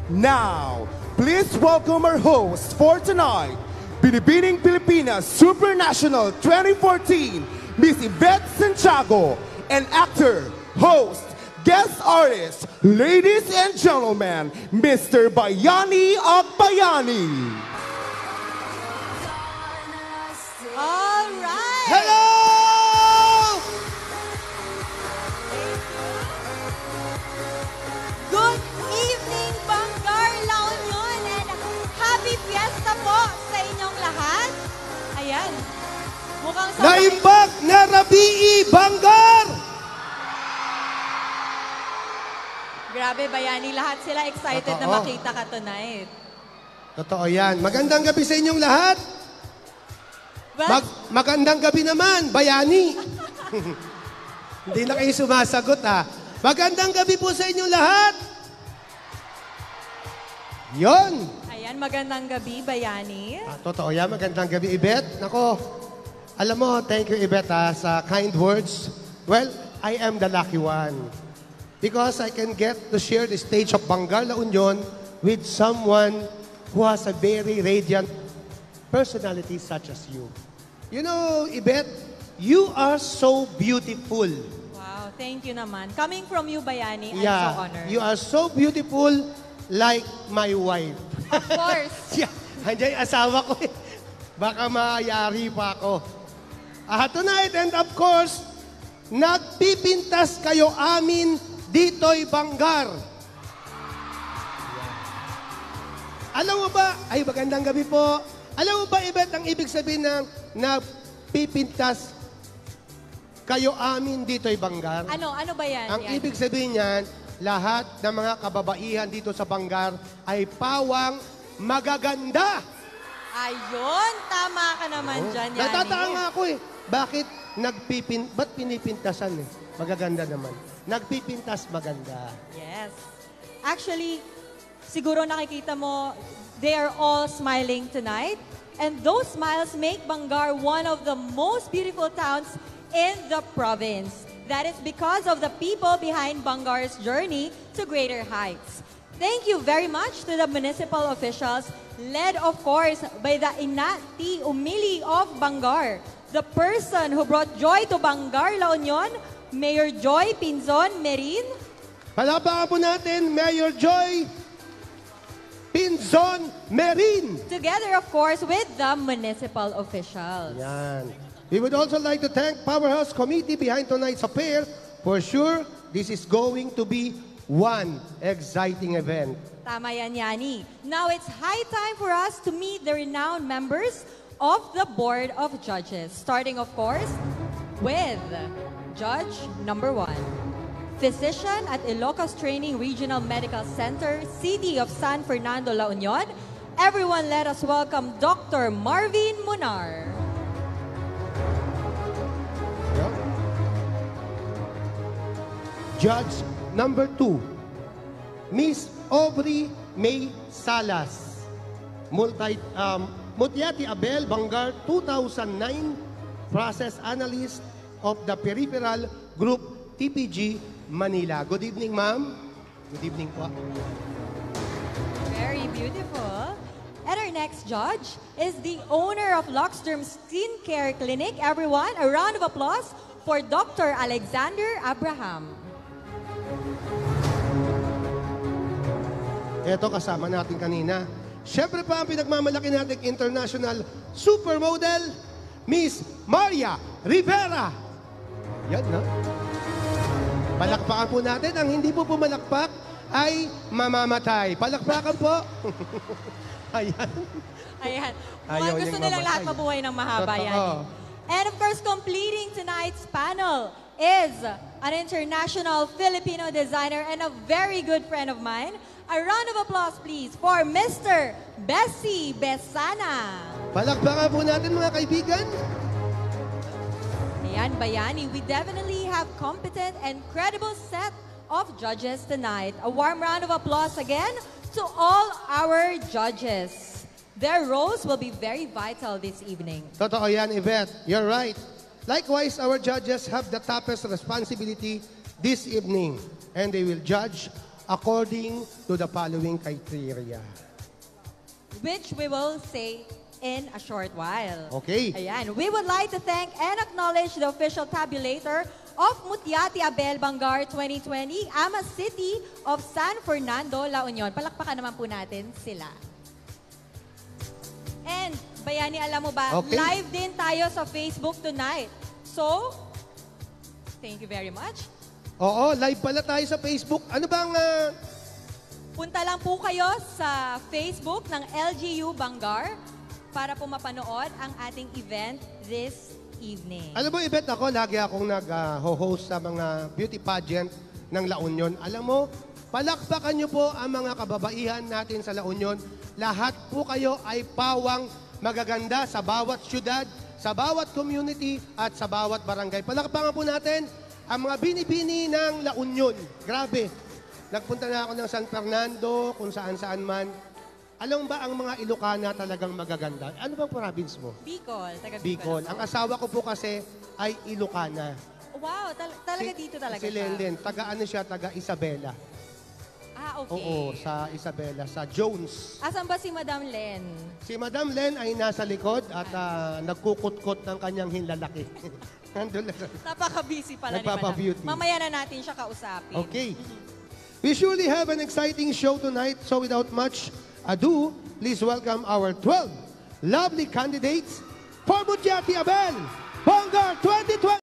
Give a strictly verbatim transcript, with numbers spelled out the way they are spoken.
Now, please welcome our host for tonight, Binibining Pilipinas Supernational twenty fourteen, Miss Yvette Santiago, and actor, host, guest artist, ladies and gentlemen, Mister Bayani Agbayani. All right. Hello! Good evening, Bangar La Union, and happy fiesta po sa inyong lahat. Ayan. Mukhang sa Naimbag na Rabii Bangar! Grabe, Bayani. Lahat sila excited na Totoo. makita ka tonight. Totoo yan. Magandang gabi sa inyong lahat. Well, Mag magandang gabi naman, Bayani. Hindi na kayo sumasagot, ha? Magandang gabi po sa inyong lahat. Yon. ayan, magandang gabi, Bayani. Ah, totoo yan. Magandang gabi, Yvette. Nako, alam mo, thank you, Yvette, ha, sa kind words. Well, I am the lucky one. Because I can get to share the stage of Bangar La Union with someone who has a very radiant personality such as you. You know, Yvette, you are so beautiful. Wow, thank you naman. Coming from you, Bayani, I'm so Yeah, honored. you are so beautiful like my wife. Of course. Yeah, andiyan yung asawa ko eh. Baka mayari pa ako. Ah, tonight, and of course, nagpipintas kayo amin dito'y Bangar. Alam mo ba, ay magandang gabi po. Alam mo ba, Yvette, ang ibig sabihin ng nagpipintas kayo amin dito'y Bangar? Ano, ano ba yan? Ang Yan. ibig sabihin niyan, lahat ng mga kababaihan dito sa Bangar ay pawang magaganda. Ayun, tama ka naman dyan, Yani. Natataan nga ako eh. Bakit nagpipin, ba't pinipintasan eh? Magaganda naman. Nagpipintas maganda. Yes. Actually, siguro nakikita mo, they are all smiling tonight. And those smiles make Bangar one of the most beautiful towns in the province. That is because of the people behind Bangar's journey to greater heights. Thank you very much to the municipal officials, led of course by the Inati Umili of Bangar, the person who brought joy to Bangar La Union, Mayor Joy Pinzon Merin. Palapakan po natin, Mayor Joy Pinzon Merin. Together, of course, with the municipal officials. Yan. We would also like to thank Powerhouse Committee behind tonight's affair. For sure, this is going to be one exciting event. Tama yan, Yani. Now, it's high time for us to meet the renowned members of the Board of Judges. Starting, of course, with Judge number one. Physician at Ilocos Training Regional Medical Center, City of San Fernando, La Union. Everyone, let us welcome Doctor Marvin Munar. Judge number two, Miss Aubrey May Salas, Multi, um, Mutiati Abel, Bangar, two thousand nine, Process Analyst of the Peripheral Group, T P G, Manila. Good evening, ma'am. Good evening po. Very beautiful. And our next judge is the owner of Luxderm Skincare Clinic. Everyone, a round of applause for Doctor Alexander Abraham. Ito kasama natin kanina. Siyempre pa ang pinagmamalaki natin international supermodel, Miss Maria Rivera. Yan na. Palakpakan po natin. Ang hindi po pumalakpak ay mamamatay. Palakpakan po. Ayan. Ayan. Ayaw Mukhang gusto niyang nilang lahat mamatay. mabuhay ng mahaba Totoo. yan. And of course, completing tonight's panel is an international Filipino designer and a very good friend of mine. A round of applause, please, for Mister Bessie Besana. Palakpakan po natin mga kaibigan. Ayan, Bayani, we definitely have competent and credible set of judges tonight. A warm round of applause again to all our judges. Their roles will be very vital this evening. Totoo yan, Yvette. You're right. Likewise, our judges have the toughest responsibility this evening, and they will judge according to the following criteria. Which we will say in a short while. Okay. Ayan. We would like to thank and acknowledge the official tabulator of Mutyati Abel Bangar twenty twenty, Ama City of San Fernando, La Union. Palakpakan naman po natin sila. And, Bayani, alam mo ba, Okay. live din tayo sa Facebook tonight. So, thank you very much. Oo, live pala tayo sa Facebook. Ano bang... ah, Punta lang po kayo sa Facebook ng L G U Bangar para po mapanood ang ating event this evening. Alam mo, Ibet, ako, lagi akong nag-host sa mga beauty pageant ng La Union. Alam mo, palakpakan niyo po ang mga kababaihan natin sa La Union. Lahat po kayo ay pawang magaganda sa bawat syudad, sa bawat community, at sa bawat barangay. Palakpakan po natin ang mga binibini ng La Union. Grabe. Nagpunta na ako ng San Fernando, kung saan-saan man. Alam ba ang mga Ilocana talagang magaganda? Ano bang province mo? Bicol, taga Bicol. Bicol. Ang asawa ko po kasi ay Ilocana. Wow, tal- talaga Si- dito talaga Si siya. Lenlen, taga ano siya, taga Isabela. Ah, okay. Oo, sa Isabela, sa Jones. Asan ba si Madam Len? Si Madam Len ay nasa likod at ah, nagkukutkot ng kanyang hinlalaki. Nandun lang. Napaka-busy pala ni Nagpapa-beauty. Madam. Mamaya na natin siya kausapin. Okay. We surely have an exciting show tonight, so without much ado, please welcome our twelve lovely candidates for Mutyati Abel Bangar twenty twenty.